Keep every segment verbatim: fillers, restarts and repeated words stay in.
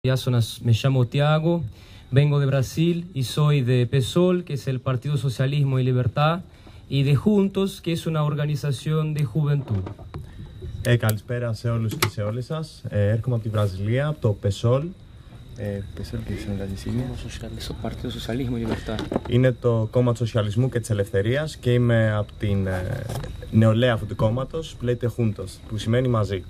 Me llamo Tiago, vengo de Brasil y soy de PSOL, que es el Partido Socialismo y Libertad, y de Juntos, que es una organización de juventud. Ε, καλησπέρα σε όλους και σε όλες σας. Ε, έρχομαι από τη Βραζιλία, από το PSOL. Ε, PSOL και Το Partido Socialismo y Libertad. Είναι το κόμμα του Σοσιαλισμού και της Ελευθερίας και είμαι από την ε, νεολαία αυτού του κόμματος που λέγεται Juntos, που σημαίνει μαζί.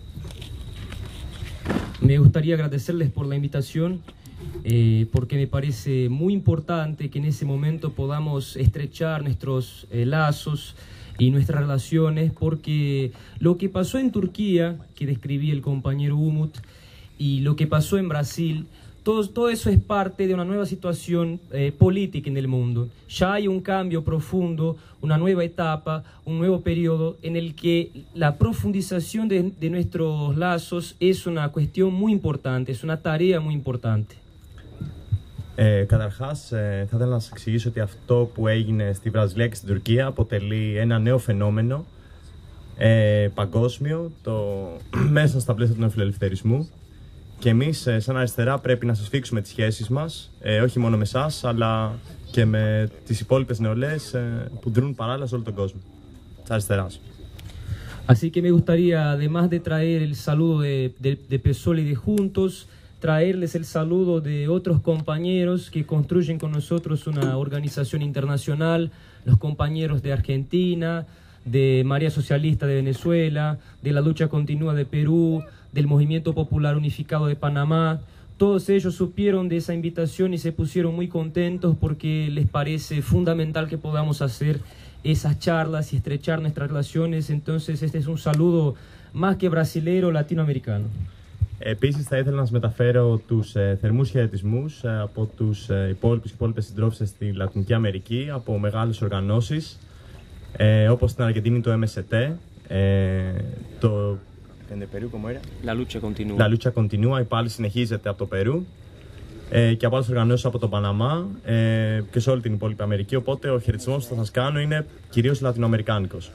Me gustaría agradecerles por la invitación, eh, porque me parece muy importante que en ese momento podamos estrechar nuestros eh, lazos y nuestras relaciones, porque lo que pasó en Turquía, que describí el compañero Umut, y lo que pasó en Brasil, todo, todo eso es parte de una nueva situación eh, política en el mundo. Ya hay un cambio profundo, una nueva etapa, un nuevo periodo en el que la profundización de, de nuestros lazos es una cuestión muy importante, es una tarea muy importante. Ε, καταρχάς, ε, θα ήθελα να σας εξηγήσω ότι αυτό που έγινε στη Βραζιλία και στην Τουρκία αποτελεί ένα νέο φαινόμενο ε, παγκόσμιο το, μέσα στα πλαίσια του νεοφιλελευθερισμού. Και εμείς, ε, σαν αριστερά, πρέπει να σας σφίξουμε τις σχέσεις μας, ε, όχι μόνο με εσάς, αλλά και με τις υπόλοιπες νεολαίες ε, που δρούν παράλληλα σε όλο τον κόσμο, της αριστεράς. Así que me gustaría, además de traer el saludo de, de, de PSOL y de Juntos, traerles el saludo de otros compañeros que construyen con nosotros una organización internacional, los compañeros de Argentina, de María Socialista de Venezuela, de la Lucha Continua de Perú, del Movimiento Popular Unificado de Panamá. Todos ellos supieron de esa invitación y se pusieron muy contentos porque les parece fundamental que podamos hacer esas charlas y estrechar nuestras relaciones. Entonces este es un saludo más que brasilero, latinoamericano. Επίσης, θα ήθελα να σας μεταφέρω τους ε, θερμούς χαιρετισμούς ε, από τους ε, υπόλοιπους και υπόλοιπες συντρόφισσες στη Λατινική Αμερική, από μεγάλες οργανώσεις, ε, όπως στην Αργεντίνη το εμ ες τι, ε, το Περού, La lucha continúa. La lucha continúa, η πάλι συνεχίζεται από το Περού, ε, και από άλλες οργανώσεις από το Παναμά ε, και σε όλη την υπόλοιπη Αμερική, οπότε ο χαιρετισμός που θα σας κάνω είναι κυρίως λατινοαμερικάνικος.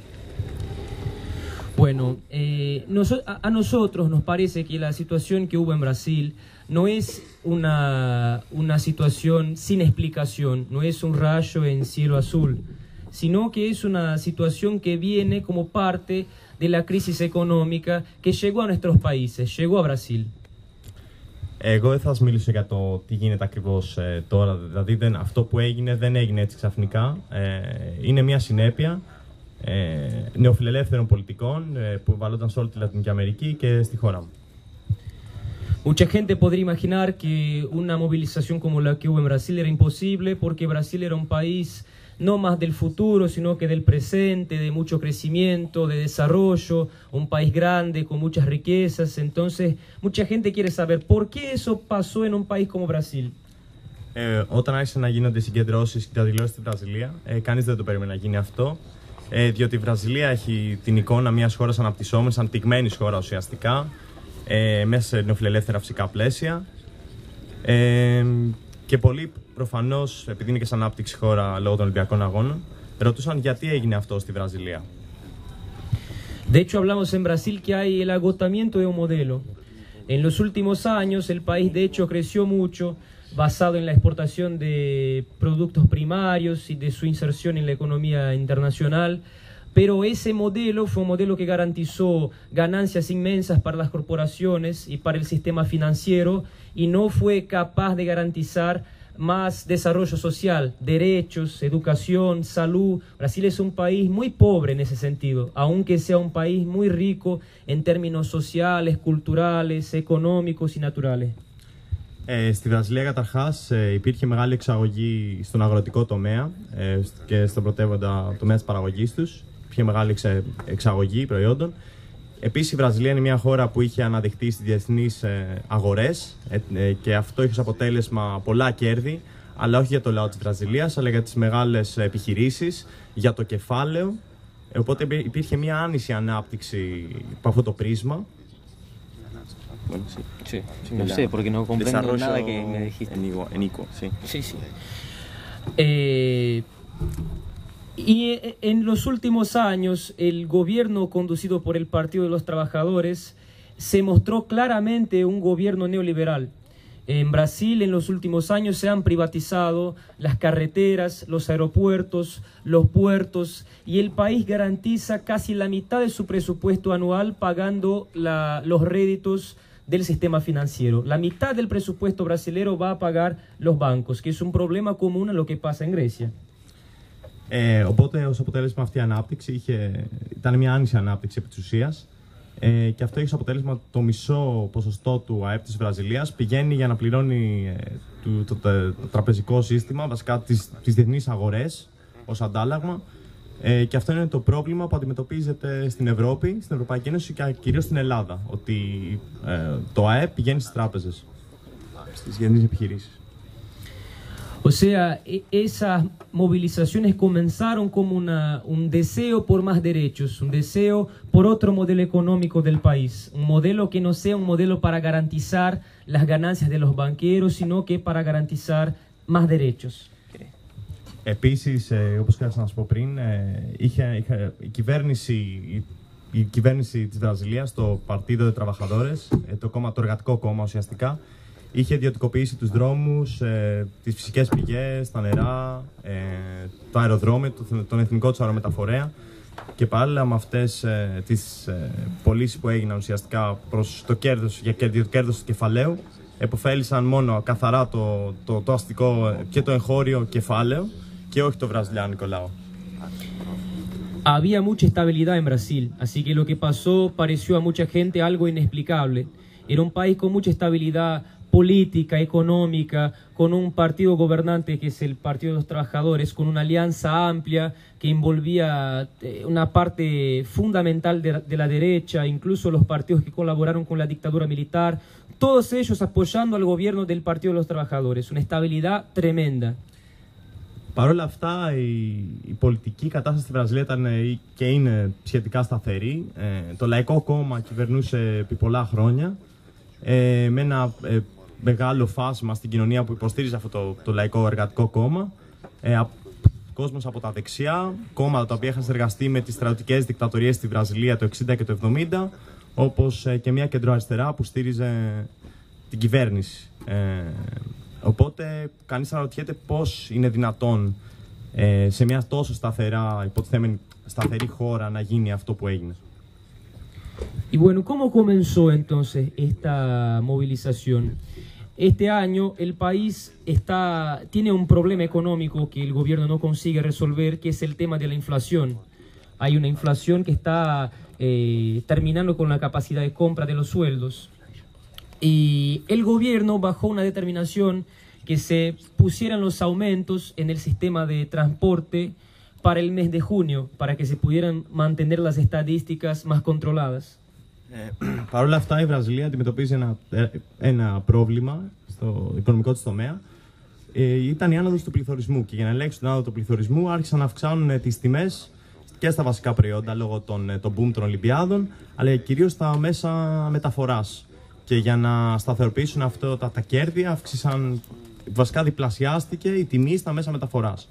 Bueno, eh, nos, a, a nosotros nos parece que la situación que hubo en Brasil no es una, una situación sin explicación, no es un rayo en cielo azul, sino que es una situación que viene como parte de la crisis económica que llegó a nuestros países, llegó a Brasil. Εγώ δεν θα σας μιλήσω για το τι γίνεται ακριβώς ε, τώρα, δηλαδή δεν, αυτό που έγινε δεν έγινε έτσι ξαφνικά, ε, είναι μια συνέπεια ε, νεοφιλελεύθερων πολιτικών ε, που βαλόταν σε όλη τη Λατινική Αμερική και στη χώρα μου. Mucha gente podría imaginar que una movilización como la que hubo en Brasil era imposible porque Brasil era un país no más del futuro, sino que del presente, de mucho crecimiento, de desarrollo, un país grande con muchas riquezas. Entonces, mucha gente quiere saber por qué eso pasó en un país como Brasil. Ε, όταν άρχισαν να γίνονται συγκεντρώσεις και διαδηλώσεις στη Βραζιλία, ε, κανείς δεν το περίμενε να γίνει αυτό, ε, διότι η Βραζιλία έχει την εικόνα μιας χώρας αναπτυσσόμενης, αναπτυγμένης χώρα ουσιαστικά, ε, μέσα σε νεοφιλελεύθερα φυσικά πλαίσια. Ε, και πολλοί προφανώς, επειδή είναι και σαν ανάπτυξη χώρα λόγω των Ολυμπιακών Αγώνων, ρωτούσαν γιατί έγινε αυτό στη Βραζιλία. De hecho, hablamos en Brasil que hay el agotamiento de un modelo. En los últimos años, el país de hecho creció mucho, basado en la exportación de productos primarios y de su inserción en la economía internacional. Pero ese modelo fue un modelo que garantizó ganancias inmensas para las corporaciones y para el sistema financiero y no fue capaz de garantizar más desarrollo social, derechos, educación, salud. Brasil es un país muy pobre en ese sentido, aunque sea un país muy rico en términos sociales, culturales, económicos y naturales. Ε, στη Βραζιλία καταρχάς ε, υπήρχε μεγάλη εξαγωγή στον αγροτικό τομέα ε, και στον πρωτεύοντα τομέα της παραγωγής τους. Υπήρχε μεγάλη εξε, εξαγωγή προϊόντων. Επίσης η Βραζιλία είναι μια χώρα που είχε αναδειχθεί στις διεθνείς ε, αγορές ε, ε, και αυτό είχε ως αποτέλεσμα πολλά κέρδη, αλλά όχι για το λαό της Βραζιλίας, αλλά για τις μεγάλες επιχειρήσεις, για το κεφάλαιο. Ε, οπότε υπήρχε μια άνηση ανάπτυξη από αυτό το πρίσμα. Bueno, sí. Sí, sí no sé, porque no comprendo nada que me dijiste. En Ico, en Ico, sí. Sí, sí. Eh, y en los últimos años, el gobierno conducido por el Partido de los Trabajadores se mostró claramente un gobierno neoliberal. En Brasil en los últimos años se han privatizado las carreteras, los aeropuertos, los puertos, y el país garantiza casi la mitad de su presupuesto anual pagando la, los réditos del sistema financiero. La mitad del presupuesto brasilero va a pagar los bancos, que es un problema común a lo que pasa en Grecia. Ε, οπότε ως αποτέλεσμα αυτή η ανάπτυξη είχε, ήταν μια άνηση ανάπτυξη επί της ουσίας. Ε, και αυτό έχει ως αποτέλεσμα το μισό ποσοστό του ΑΕΠ της Βραζιλίας πηγαίνει για να πληρώνει ε, το, το, το, το τραπεζικό σύστημα, βασικά τις, τις διεθνείς αγορές ως αντάλλαγμα. Ε, και αυτό είναι το πρόβλημα που αντιμετωπίζεται στην Ευρώπη, στην Ευρωπαϊκή Ένωση και κυρίως στην Ελλάδα. Ότι ε, το ΑΕΠ πηγαίνει στις τράπεζες, στις διεθνείς επιχειρήσεις. O sea, esas movilizaciones comenzaron como una, un deseo por más derechos, un deseo por otro modelo económico del país, un modelo que no sea un modelo para garantizar las ganancias de los banqueros, sino que para garantizar más derechos. Επίσης, ε, όπως και να σας πω πριν, ε, είχε, είχε, η, κυβέρνηση, η, η κυβέρνηση της Βραζιλίας, το Partido de Trabajadores, ε, το, κόμμα, το εργατικό κόμμα ουσιαστικά, είχε ιδιωτικοποιήσει τους δρόμους, ε, τις φυσικές πηγές, τα νερά, ε, το αεροδρόμιο, το, τον εθνικό του αερομεταφορέα, και παράλληλα με αυτές ε, τις ε, πωλήσεις που έγιναν ουσιαστικά προς το κέρδος, για το κέρδος του κεφαλαίου, επωφέλησαν μόνο καθαρά το, το, το αστικό και το εγχώριο κεφάλαιο και όχι το βραζιλιάνικο λαό. Había mucha estabilidad en Brasil, así que lo que pasó pareció a mucha gente algo inexplicable. Era un país con mucha estabilidad política, económica, con un partido gobernante que es el Partido de los Trabajadores, con una alianza amplia que envolvía una parte fundamental de, de la derecha, incluso los partidos que colaboraron con la dictadura militar, todos ellos apoyando al gobierno del Partido de los Trabajadores, una estabilidad tremenda. Παρ' όλα αυτά, η, η πολιτική κατάσταση στη Βραζιλία ήταν και είναι σχετικά σταθερή. Ε, το Λαϊκό Κόμμα κυβερνούσε επί πολλά χρόνια, ε, με ένα ε, μεγάλο φάσμα στην κοινωνία που υποστήριζε αυτό το, το Λαϊκό Εργατικό Κόμμα. Ε, α, κόσμος από τα δεξιά, κόμματα τα οποία είχαν συνεργαστεί με τις στρατιωτικές δικτατορίες στη Βραζιλία το εξήντα και το εβδομήντα, όπως ε, και μια κεντροαριστερά που στήριζε την κυβέρνηση. Ε, Οπότε κανείς αναρωτιέται πώς είναι δυνατόν ε, σε μια τόσο σταθερά, υποτιθέμενη σταθερή χώρα να γίνει αυτό που έγινε. Y bueno, ¿cómo comenzó entonces esta movilización? Este año el país está, tiene un problema económico que el gobierno no consigue resolver, que es el tema de la inflación. Hay una inflación que está eh, terminando con la capacidad de compra de los sueldos. Y el gobierno bajó una determinación que se pusieran los aumentos en el sistema de transporte para el mes de junio, para que se pudieran mantener las estadísticas más controladas. Ε, Παρ' όλα αυτά, η Βραζιλία αντιμετωπίζει ένα, ένα πρόβλημα στο οικονομικό της τομέα. Ε, ήταν η άνοδος του πληθωρισμού, και για να ελέγξουν την άνοδο του πληθωρισμού άρχισαν να αυξάνουν τις τιμές και στα βασικά προϊόντα λόγω των, των boom των Ολυμπιάδων, αλλά κυρίως στα μέσα μεταφοράς. Και για να σταθεροποιήσουν αυτό τα, τα κέρδη, αύξησαν, βασικά διπλασιάστηκε η τιμή στα μέσα μεταφοράς.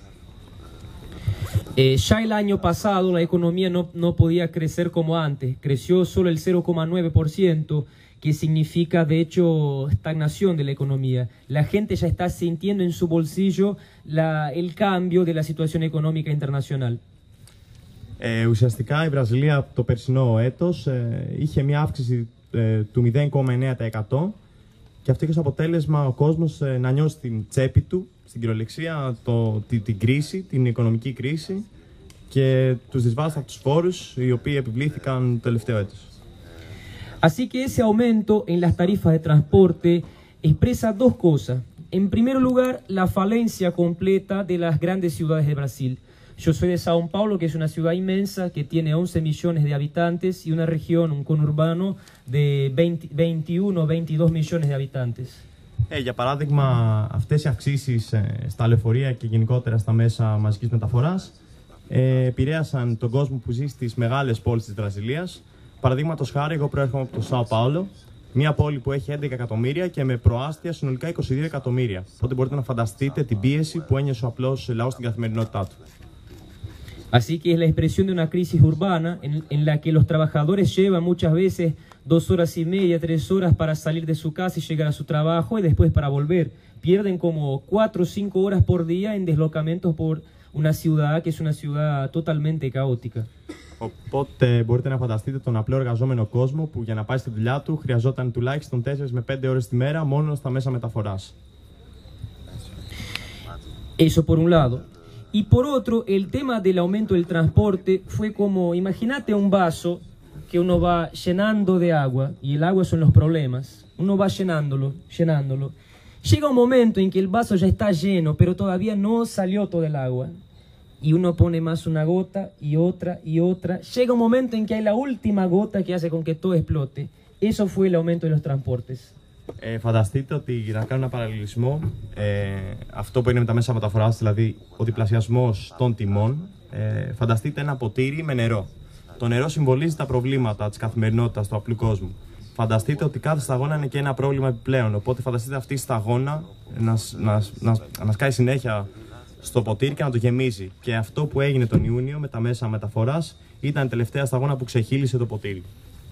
Eh, ya el año pasado la economía no, no podía crecer como antes, creció solo el cero coma nueve por ciento, que significa de hecho estagnación de la economía. La gente ya está sintiendo en su bolsillo la, el cambio de la situación económica internacional. Ε, ουσιαστικά η Βραζιλία το περσινό έτος ε, είχε μια αύξηση ε, του μηδέν κόμμα εννέα τοις εκατό και αυτό είχε ως αποτέλεσμα ο κόσμος ε, να νιώσει την τσέπη του, στην κυριολεξία, το, την, την κρίση, την οικονομική κρίση και τους δυσβάσταχτους φόρους οι οποίοι επιβλήθηκαν το τελευταίο έτος. Así que ese aumento en las tarifas de transporte expresa dos cosas. En primer lugar, la falencia completa de las grandes ciudades de Brasil. Yo soy de São Paulo, que es una ciudad inmensa que tiene once millones de habitantes y una región, un conurbano de veinte, veintiuno, veintidós millones de habitantes. Ε, για παράδειγμα, αυτές οι αυξήσεις ε, στα λεωφορεία και γενικότερα στα μέσα μαζικής μεταφοράς ε, επηρέασαν τον κόσμο που ζει στις μεγάλες πόλεις της Βραζιλίας. Παραδείγματος χάρη, εγώ προέρχομαι από το Σάο Πάολο, μια πόλη που έχει έντεκα εκατομμύρια και με προάστια συνολικά είκοσι δύο εκατομμύρια. Οπότε μπορείτε να φανταστείτε την πίεση που ένιωσε ο απλός λαός στην καθημερινότητά του. Así que es la expresión de una crisis urbana en, en la que los trabajadores llevan muchas veces dos horas y media, tres horas para salir de su casa y llegar a su trabajo y después para volver. Pierden como cuatro o cinco horas por día en deslocamientos por una ciudad que es una ciudad totalmente caótica. Οπότε μπορείτε να φανταστείτε τον απλό εργαζόμενο κόσμο που για να πάει στη δουλειά του χρειαζόταν τουλάχιστον τέσσερις με πέντε ώρες τη μέρα μόνο στα μέσα μεταφοράς. Eso por un lado. Y por otro, el tema del aumento del transporte fue como, imagínate un vaso que uno va llenando de agua, y el agua son los problemas, uno va llenándolo, llenándolo. Llega un momento en que el vaso ya está lleno, pero todavía no salió todo el agua. Y uno pone más una gota y otra y otra. Llega un momento en que hay la última gota que hace con que todo explote. Eso fue el aumento de los transportes. Ε, φανταστείτε ότι, για να κάνω ένα παραλληλισμό, ε, αυτό που είναι με τα μέσα μεταφοράς, δηλαδή ο διπλασιασμός των τιμών, ε, φανταστείτε ένα ποτήρι με νερό. Το νερό συμβολίζει τα προβλήματα της καθημερινότητας του απλού κόσμου. Φανταστείτε ότι κάθε σταγόνα είναι και ένα πρόβλημα επιπλέον. Οπότε φανταστείτε αυτή η σταγόνα να, να, να, να σκάει συνέχεια στο ποτήρι και να το γεμίζει. Και αυτό που έγινε τον Ιούνιο με τα μέσα μεταφοράς ήταν η τελευταία σταγόνα που ξεχύλισε το ποτήρι.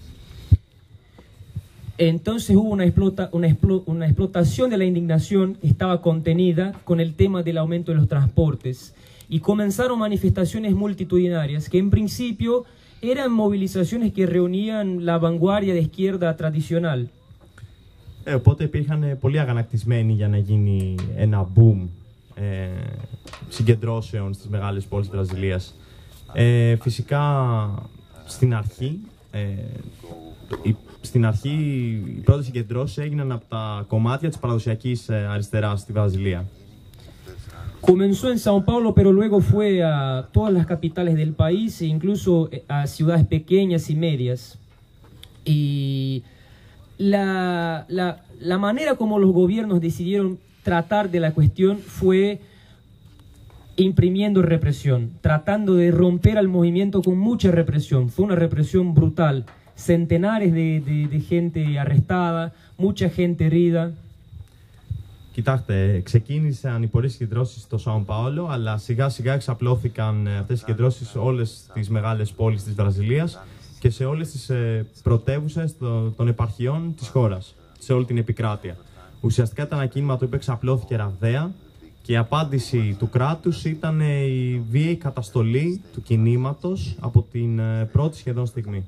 Entonces hubo una, explota, una, explo, una explotación de la indignación que estaba contenida con el tema del aumento de los transportes. Y comenzaron manifestaciones multitudinarias que en principio eran movilizaciones que reunían la vanguardia de izquierda tradicional. Ε, οπότε υπήρχαν πολύ αγανακτισμένοι για να γίνει ένα boom ε, συγκεντρώσεων στις μεγάλες πόλεις της Βραζιλίας. Ε, φυσικά στην αρχή, ε, η, στην αρχή οι πρώτες συγκεντρώσεις έγιναν από τα κομμάτια της παραδοσιακής αριστεράς στη Βραζιλία. Comenzó en Sao Paulo, pero luego fue a todas las capitales del país e incluso a ciudades pequeñas y medias. Y la, la, la manera como los gobiernos decidieron tratar de la cuestión fue imprimiendo represión, tratando de romper al movimiento con mucha represión. Fue una represión brutal, centenares de, de, de gente arrestada, mucha gente herida. Κοιτάξτε, ξεκίνησαν οι πολλές συγκεντρώσεις στο Σάο Πάολο, αλλά σιγά σιγά εξαπλώθηκαν αυτές οι συγκεντρώσεις σε όλες τις μεγάλες πόλεις της Βραζιλίας και σε όλες τις πρωτεύουσες των επαρχιών της χώρας, σε όλη την επικράτεια. Ουσιαστικά ήταν ένα κίνημα το οποίο εξαπλώθηκε ραγδαία και η απάντηση του κράτους ήταν η βίαιη καταστολή του κινήματος από την πρώτη σχεδόν στιγμή.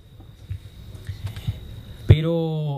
Pero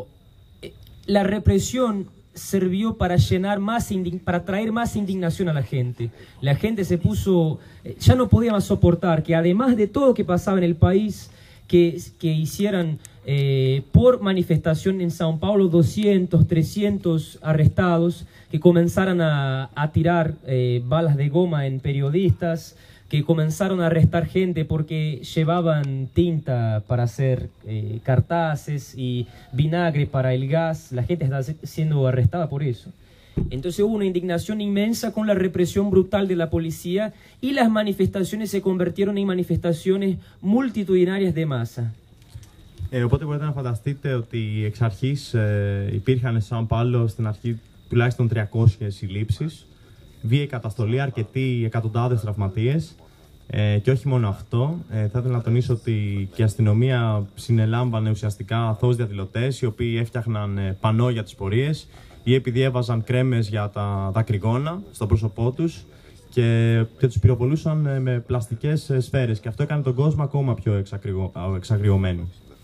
la represión sirvió para llenar más, para traer más indignación a la gente. La gente se puso, ya no podía más soportar que además de todo lo que pasaba en el país, que, que hicieran eh, por manifestación en Sao Paulo doscientos, trescientos arrestados, que comenzaran a, a tirar eh, balas de goma en periodistas, que comenzaron a arrestar gente porque llevaban tinta para hacer eh, cartaces y vinagre para el gas. La gente está siendo arrestada por eso. Entonces hubo una indignación inmensa con la represión brutal de la policía y las manifestaciones se convirtieron en manifestaciones multitudinarias de masa. Ε, οπότε μπορείτε να φανταστείτε ότι εξ αρχής ε, υπήρχαν σε Σάο Πάολο στην αρχή τουλάχιστον τριακόσιες συλλήψεις, βίαιη καταστολή, αρκετοί εκατοντάδες τραυματίες. Ε, και όχι μόνο αυτό, ε, θα ήθελα να τονίσω ότι και η αστυνομία συνελάμβανε ουσιαστικά αθώους διαδηλωτές οι οποίοι έφτιαχναν ε, πανό για τις πορείες ή επειδή έβαζαν κρέμες για τα δακρυγόνα στο πρόσωπό τους και, και τους πυροβολούσαν ε, με πλαστικές ε, σφαίρες και αυτό έκανε τον κόσμο ακόμα πιο εξακρυγω, εξαγριωμένο.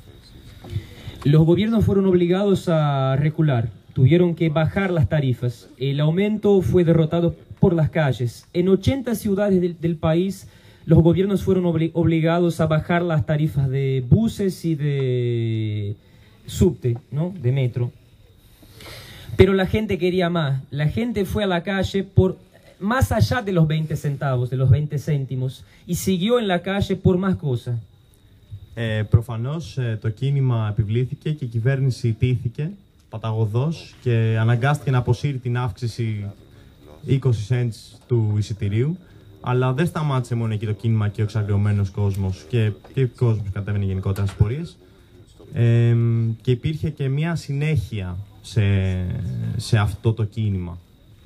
Los gobiernos fueron obligados a recular, tuvieron que bajar las tarifas. El aumento fue derrotado por las calles. En ochenta ciudades del, del país, los gobiernos fueron obli obligados a bajar las tarifas de buses y de subte, ¿no? De metro. Pero la gente quería más. La gente fue a la calle por más allá de los veinte centavos, de los veinte céntimos, y siguió en la calle por más cosas. Ε, προφανώς ε, το κίνημα επιβλήθηκε και η κυβέρνηση τήθηκε παταγωδώς και αναγκάστηκε να αποσύρει την αύξηση είκοσι cents του εισιτηρίου, αλλά δεν σταμάτησε μόνο εκεί το κίνημα και ο εξαγριωμένος κόσμος και, και ο κόσμος που κατέβαινε γενικότερα στις πορείες ε, και υπήρχε και μια συνέχεια σε, σε αυτό το κίνημα.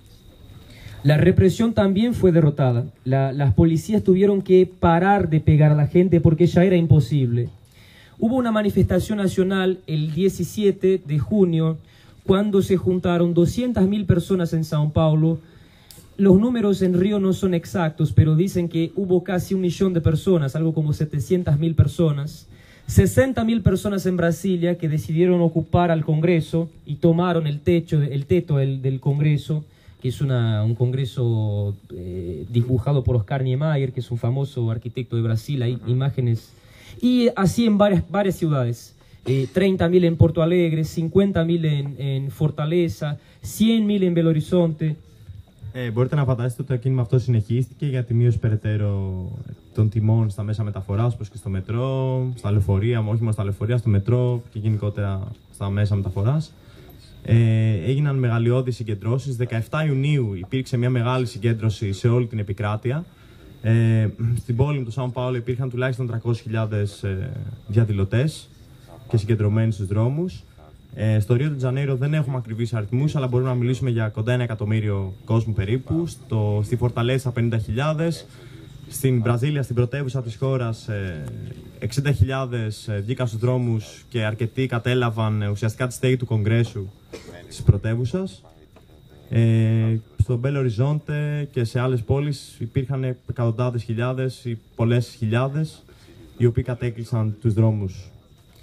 La represión también fue derrotada. La, las policías tuvieron que parar de pegar a la gente porque ya era imposible. Hubo una manifestación nacional el diecisiete de junio, cuando se juntaron doscientas mil personas en Sao Paulo. Los números en Río no son exactos, pero dicen que hubo casi un millón de personas, algo como setecientas mil personas. sesenta mil personas en Brasilia que decidieron ocupar al Congreso y tomaron el techo, el teto del, del Congreso, que es una, un Congreso eh, dibujado por Oscar Niemeyer, que es un famoso arquitecto de Brasil. Hay imágenes. Y así en varias, varias ciudades. Eh, treinta mil en Porto Alegre, cincuenta mil en, en Fortaleza, cien mil en Belo Horizonte. Ε, μπορείτε να φανταστείτε ότι το κίνημα αυτό συνεχίστηκε για τη μείωση περαιτέρω των τιμών στα μέσα μεταφοράς, όπως και στο μετρό, στα λεωφορεία, όχι μόνο στα λεωφορεία, στο μετρό και γενικότερα στα μέσα μεταφοράς. Ε, έγιναν μεγαλειώδεις συγκεντρώσεις. δεκαεφτά Ιουνίου υπήρξε μια μεγάλη συγκέντρωση σε όλη την επικράτεια. Ε, στην πόλη του Σάο Πάολο υπήρχαν τουλάχιστον τριακόσιες χιλιάδες ε, διαδηλωτές και συγκεντρωμένοι στους δρόμους. Ε, στο Ρίο του Τζανέιρο δεν έχουμε ακριβείς αριθμούς, αλλά μπορούμε να μιλήσουμε για κοντά ένα εκατομμύριο κόσμου περίπου. Στο, στη Φορταλέσα πενήντα χιλιάδες. Στην Βραζίλια, στην πρωτεύουσα της χώρας, ε, εξήντα χιλιάδες ε, βγήκαν στους δρόμους και αρκετοί κατέλαβαν ε, ουσιαστικά τη στέγη του Κογκρέσου της πρωτεύουσας. Ε, στο Μπέλο Οριζόντε και σε άλλες πόλεις υπήρχαν εκατοντάδες χιλιάδες ή πολλές χιλιάδες οι οποίοι κατέκλυσαν τους δρόμους.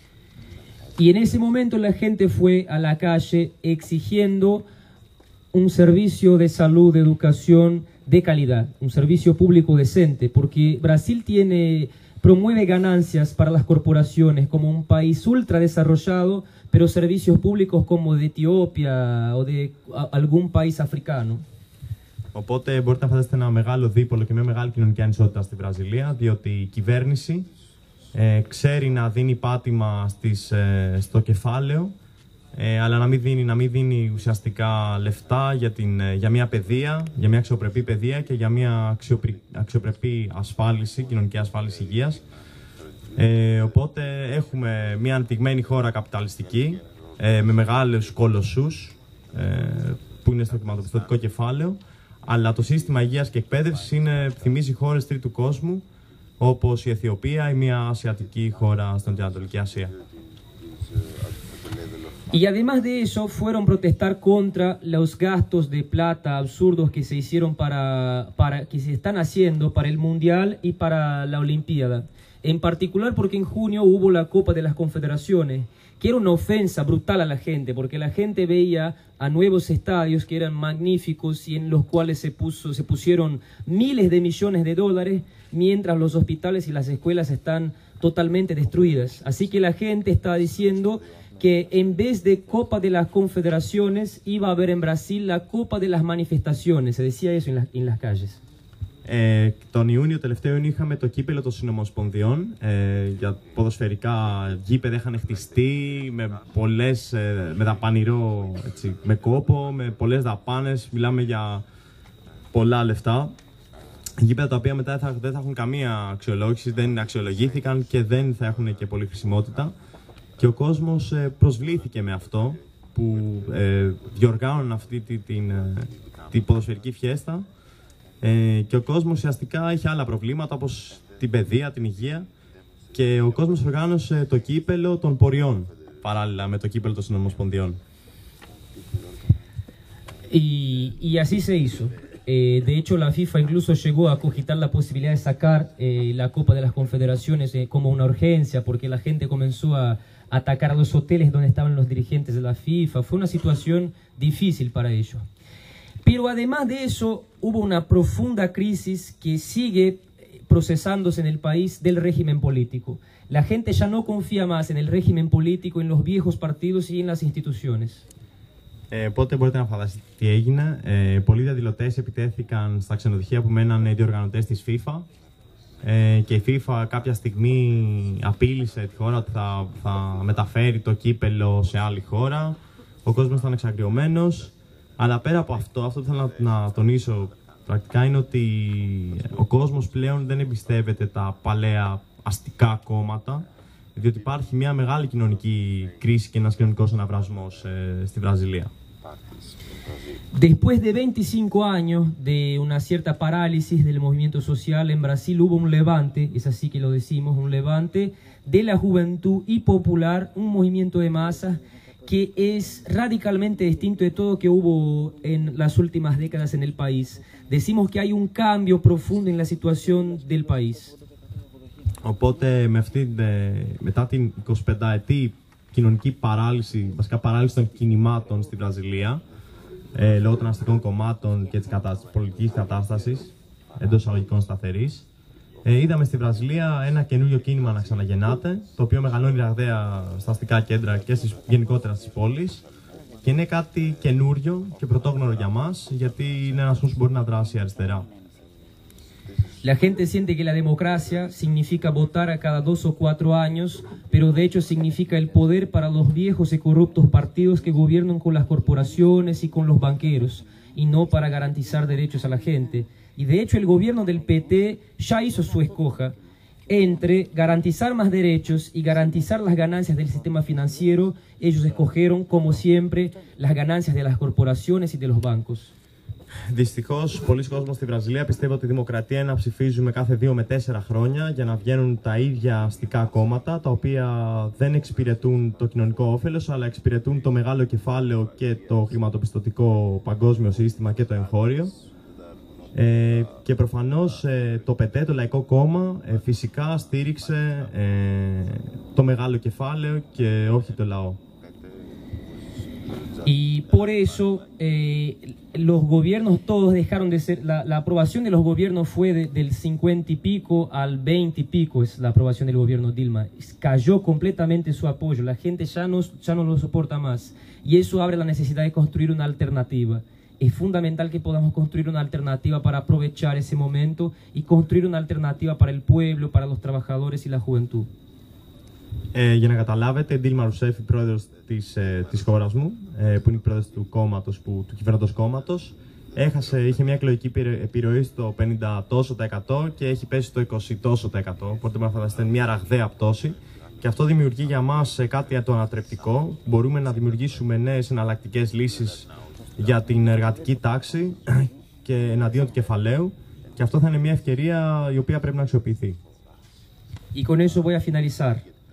Y en ese momento la gente fue a la calle exigiendo un servicio de salud, de educación de calidad, un servicio público decente, porque Brasil tiene, promueve ganancias para las corporaciones como un país ultra desarrollado, pero servicios públicos como de Etiopía o de a, algún país africano. Οπότε μπορείτε να φανταστείτε ένα μεγάλο δίπολο και μια μεγάλη κοινωνική ανισότητα στη Βραζιλία, διότι η κυβέρνηση ε, ξέρει να δίνει πάτημα στις, ε, στο κεφάλαιο, ε, αλλά να μην, δίνει, να μην δίνει ουσιαστικά λεφτά για, την, για μια παιδεία, για μια αξιοπρεπή παιδεία και για μια αξιοπρεπή, αξιοπρεπή ασφάλιση, κοινωνική ασφάλιση υγείας. Ε, οπότε έχουμε μια ανεπτυγμένη χώρα καπιταλιστική, ε, με μεγάλους κολοσσούς, ε, που είναι στο χρηματοπιστωτικό κεφάλαιο, αλλά το σύστημα υγείας και εκπαίδευσης είναι, θυμίζει χώρες τρίτου κόσμου, όπως η Αιθιοπία ή μια ασιατική χώρα στην Ανατολική Ασία. Y además de eso, fueron a protestar contra los gastos de plata absurdos que se hicieron para, para, que se están haciendo para el Mundial y para la Olimpiada. En particular porque en junio hubo la Copa de las Confederaciones, que era una ofensa brutal a la gente, porque la gente veía a nuevos estadios que eran magníficos y en los cuales se, puso, se pusieron miles de millones de dólares, mientras los hospitales y las escuelas están totalmente destruidas. Así que la gente está diciendo que en vez de Copa de las Confederaciones iba a haber en Brasil la Copa de las Manifestaciones. Se decía eso en, la, en las calles. Ε, τον Ιούνιο, τελευταίο Ιούνιο, είχαμε το κύπελο των συνομοσπονδιών ε, για ποδοσφαιρικά γήπεδα. Είχαν χτιστεί με, πολλές, ε, με δαπανηρό, έτσι, με κόπο, με πολλές δαπάνες. Μιλάμε για πολλά λεφτά. Γήπεδα τα οποία μετά θα, δεν θα έχουν καμία αξιολόγηση, δεν αξιολογήθηκαν και δεν θα έχουν και πολλή χρησιμότητα. Και ο κόσμος ε, προσβλήθηκε με αυτό που ε, διοργάνωναν αυτή την, την, την ποδοσφαιρική φιέστα. Ε, και ο κόσμος ουσιαστικά είχε άλλα προβλήματα όπως την παιδεία, την υγεία και ο κόσμος οργάνωσε το κύπελο των ποριών παράλληλα με το κύπελο των συνομοσπονδιών. Y, y así se hizo. Eh, de hecho, la FIFA incluso llegó a cogitar la posibilidad de sacar eh, la Copa de las Confederaciones eh, como una urgencia, porque la gente comenzó a atacar a los hoteles donde estaban los dirigentes de la FIFA. Fue una situación difícil para ellos. Pero además de eso, hubo una profunda crisis que sigue procesándose en el país del régimen político. La gente ya no confía más en el régimen político, en los viejos partidos y en las instituciones. Ε, πότε μπορείτε να φανταστείτε τι έγινε. Ε, πολλοί διαδηλωτές επιτέθηκαν στα ξενοδοχεία που μέναν οι διοργανωτές της FIFA. Ε, και η FIFA κάποια στιγμή απείλησε τη χώρα ότι θα, θα μεταφέρει το κύπελο σε άλλη χώρα. Ο κόσμος ήταν εξαγριωμένος. Αλλά πέρα από αυτό, αυτό που θέλω να, να τονίσω πρακτικά είναι ότι ο κόσμος πλέον δεν εμπιστεύεται τα παλαιά αστικά κόμματα, διότι υπάρχει μια μεγάλη κοινωνική κρίση και ένας κοινωνικός αναβρασμός ε, στη Βραζιλία. Después de veinticinco años de una cierta parálisis del movimiento social en Brasil, hubo un levante, es así que lo decimos, un levante de la juventud y popular, un movimiento de masas que es radicalmente distinto de todo que hubo en las últimas décadas en el país. Decimos que hay un cambio profundo en la situación del país. Οπότε με αυτή, μετά την εικοσιπενταετή κοινωνική παράλυση, βασικά παράλυση των κινημάτων στη Βραζιλία, ε, λόγω των αστικών κομμάτων και της κατάστασης, πολιτικής κατάστασης, εντός εισαγωγικών σταθερής, ε, είδαμε στη Βραζιλία ένα καινούριο κίνημα να ξαναγεννάται, το οποίο μεγαλώνει ραγδαία στα αστικά κέντρα και στις, γενικότερα στις πόλεις, και είναι κάτι καινούριο και πρωτόγνωρο για μας, γιατί είναι ένας χώρος που μπορεί να δράσει αριστερά. La gente siente que la democracia significa votar a cada dos o cuatro años, pero de hecho significa el poder para los viejos y corruptos partidos que gobiernan con las corporaciones y con los banqueros, y no para garantizar derechos a la gente. Y de hecho el gobierno del P T ya hizo su escoja entre garantizar más derechos y garantizar las ganancias del sistema financiero. Ellos escogieron, como siempre, las ganancias de las corporaciones y de los bancos. Δυστυχώς, πολλοί κόσμοι στη Βραζιλία πιστεύουν ότι η δημοκρατία είναι να ψηφίζουμε κάθε δύο με τέσσερα χρόνια για να βγαίνουν τα ίδια αστικά κόμματα, τα οποία δεν εξυπηρετούν το κοινωνικό όφελος, αλλά εξυπηρετούν το μεγάλο κεφάλαιο και το χρηματοπιστωτικό παγκόσμιο σύστημα και το εγχώριο. Ε, και προφανώς ε, το πι τι, το Λαϊκό Κόμμα, ε, φυσικά στήριξε ε, το μεγάλο κεφάλαιο και όχι το λαό. Y por eso eh, los gobiernos todos dejaron de ser, la, la aprobación de los gobiernos fue de, del cincuenta y pico al veinte y pico, es la aprobación del gobierno Dilma. Cayó completamente su apoyo, la gente ya no, ya no lo soporta más. Y eso abre la necesidad de construir una alternativa. Es fundamental que podamos construir una alternativa para aprovechar ese momento y construir una alternativa para el pueblo, para los trabajadores y la juventud. Ε, για να καταλάβετε, η Ντίλμα Ρουσέφ, η πρόεδρος της, ε, της χώρας μου, ε, που είναι η πρόεδρος του κόμματος, που, του κυβερνώντος κόμματος, έχασε, είχε μια εκλογική επιρροή στο πενήντα τόσο τα εκατό και έχει πέσει στο είκοσι τόσο τα εκατό. Οπότε μπορείτε να φανταστείτε μια ραγδαία πτώση. Και αυτό δημιουργεί για μας κάτι το ανατρεπτικό. Μπορούμε να δημιουργήσουμε νέες εναλλακτικές λύσεις για την εργατική τάξη και εναντίον του κεφαλαίου. Και αυτό θα είναι μια ευκαιρία η οποία πρέπει να αξιοποιηθεί. Y con eso voy a finalizar.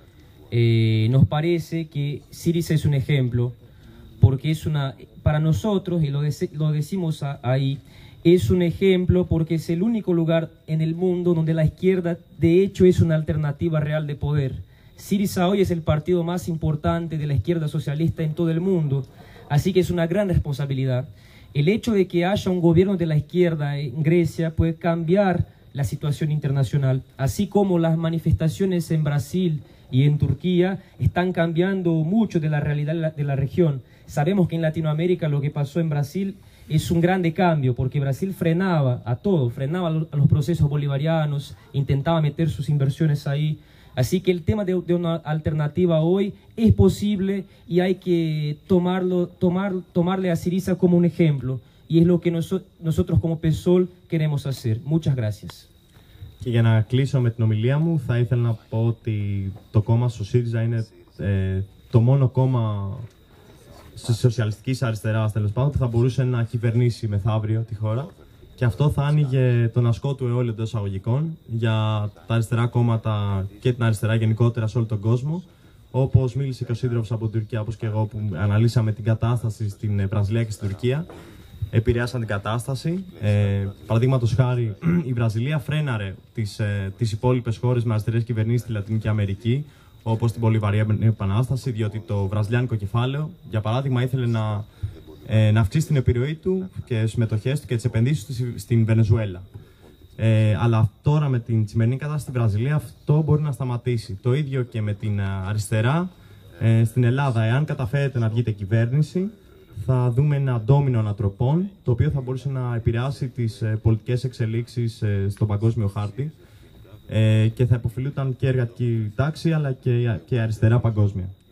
Eh, nos parece que Syriza es un ejemplo, porque es una, para nosotros, y lo, de, lo decimos a, ahí, es un ejemplo porque es el único lugar en el mundo donde la izquierda de hecho es una alternativa real de poder. Syriza hoy es el partido más importante de la izquierda socialista en todo el mundo, así que es una gran responsabilidad. El hecho de que haya un gobierno de la izquierda en Grecia puede cambiar la situación internacional, así como las manifestaciones en Brasil y en Turquía están cambiando mucho de la realidad de la región. Sabemos que en Latinoamérica lo que pasó en Brasil es un grande cambio, porque Brasil frenaba a todo, frenaba a los procesos bolivarianos, intentaba meter sus inversiones ahí. Así que el tema de, de una alternativa hoy es posible y hay que tomarlo, tomar, tomarle a Syriza como un ejemplo. Y es lo que noso, nosotros como PSOL queremos hacer. Muchas gracias. Και για να κλείσω με την ομιλία μου, θα ήθελα να πω ότι το κόμμα στο ΣΥΡΙΖΑ είναι ε, το μόνο κόμμα της σοσιαλιστικής αριστεράς, τέλος πάντων, που θα μπορούσε να κυβερνήσει μεθαύριο τη χώρα. Και αυτό θα άνοιγε τον ασκό του αιώλου εντός εισαγωγικών για τα αριστερά κόμματα και την αριστερά γενικότερα σε όλο τον κόσμο. Όπως μίλησε και ο σύντροφος από την Τουρκία, όπως και εγώ, που αναλύσαμε την κατάσταση στην Βραζιλία και στην Τουρκία. Επηρεάσαν την κατάσταση. Ε, Παραδείγματος χάρη, η Βραζιλία φρέναρε τις, ε, τις υπόλοιπες χώρες με αριστερές κυβερνήσεις στη Λατινική Αμερική, όπως την Πολυβαρία Επανάσταση, διότι το βραζιλιάνικο κεφάλαιο, για παράδειγμα, ήθελε να, ε, να αυξήσει την επιρροή του και τις συμμετοχές του και τις επενδύσεις του στην Βενεζουέλα. Ε, αλλά τώρα με την σημερινή κατάσταση στη Βραζιλία αυτό μπορεί να σταματήσει. Το ίδιο και με την αριστερά ε, στην Ελλάδα. Εάν καταφέρετε να βγείτε κυβέρνηση, θα δούμε ένα ντόμινο ανατροπών, το οποίο θα μπορούσε να επηρεάσει τις ε, πολιτικές εξελίξεις ε, στον παγκόσμιο χάρτη ε, και θα υποφελούνταν και εργατική τάξη αλλά και, και αριστερά παγκόσμια.